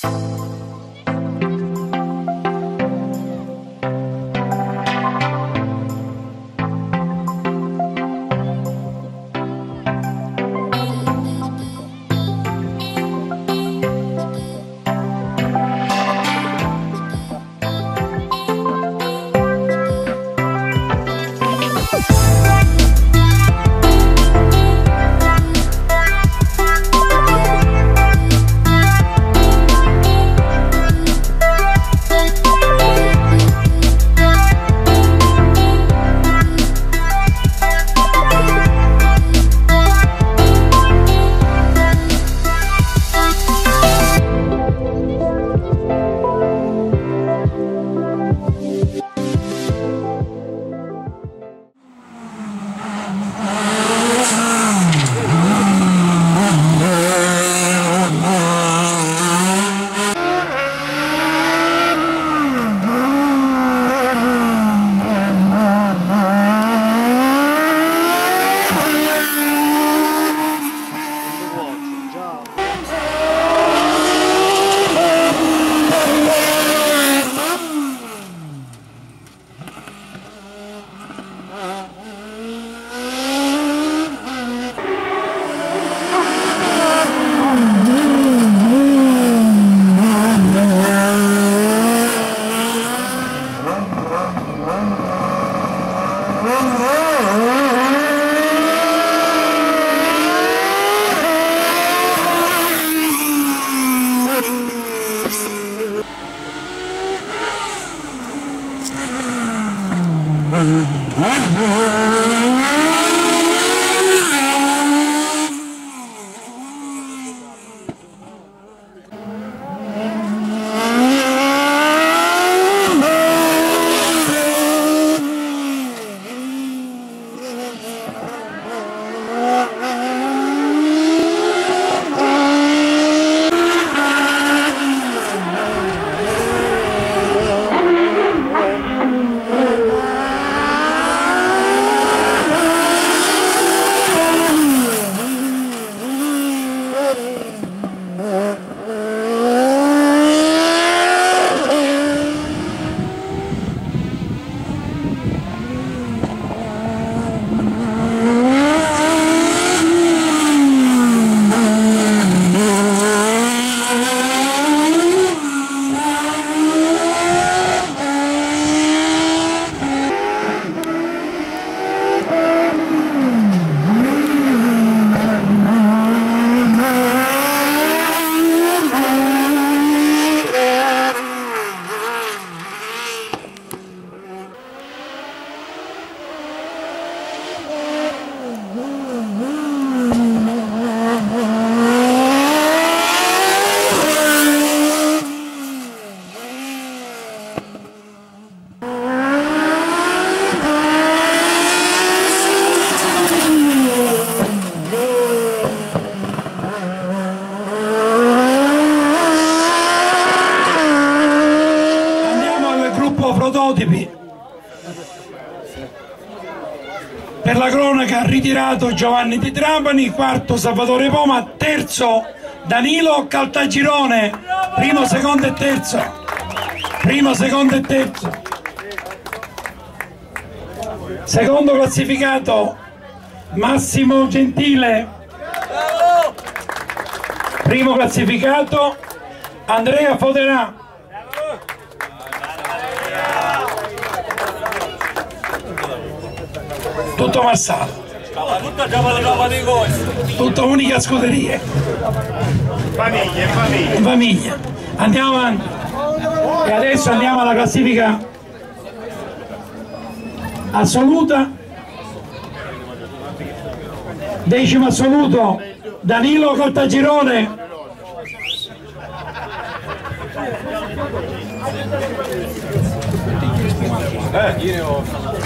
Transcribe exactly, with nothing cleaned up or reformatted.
Prototipi. Per la cronaca ritirato Giovanni Di Trapani, quarto Salvatore Poma, terzo Danilo Caltagirone, primo, secondo e terzo. Primo, secondo e terzo. Secondo classificato Massimo Gentile. Primo classificato Andrea Foderà. Tutto Marsala, tutto unica scuderia, famiglia, famiglia. in famiglia. Andiamo avanti e adesso andiamo alla classifica assoluta. Decimo assoluto Danilo Caltagirone. Eh, io ne ho